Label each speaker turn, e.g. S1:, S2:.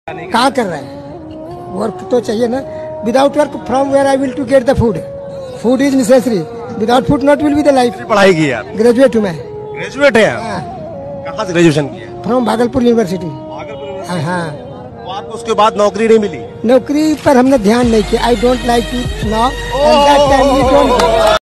S1: कहाँ कर रहा है? वर्क तो चाहिए ना। Without work from where I will to get the food. Food is necessary, without food not will be the life.
S2: पढ़ाई की आप?
S1: ग्रेजुएट हूँ मैं।
S2: ग्रेजुएट है आप? कहाँ से ग्रेजुएशन किया?
S1: From Bhagalpur university. हाँ।
S2: तो आपको उसके बाद नौकरी नहीं मिली?
S1: नौकरी पर हमने ध्यान नहीं किया। I don't like to now.